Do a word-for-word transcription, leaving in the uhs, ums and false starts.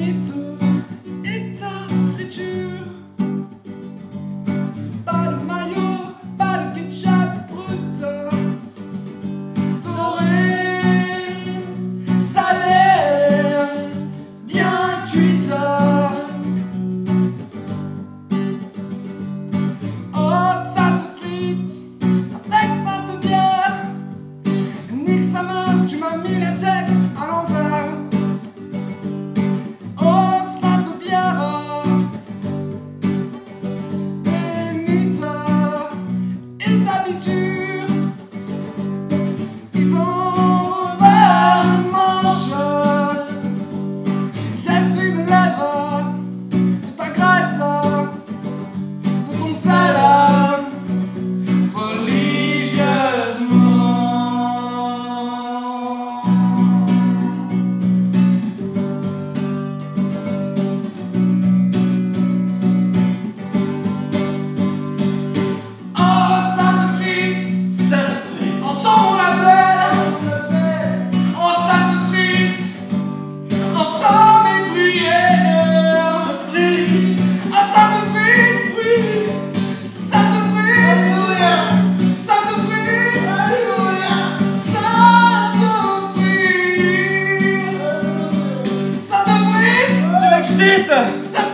bénite est ta friture. Pas de maillot, pas de ketchup brut. Doré, salé, bien cuite. Oh, Sainte Frite, avec sainte bière. Nique sa mère, tu m'as mis la tête à l'envers. Oh, sainte bière, bénite est ta biture. Qui tombe vers le manche. J'essuie mes lèvres de ta graisse, de ton sel, religieusement. Oh, Sainte Frite, entends mon appel. Oh, Sainte Frite, entends mes prières. Oh, Sainte Frite, Sainte Frite, Sainte Frite, Sainte Frite, Sainte Frite, tu m'excites.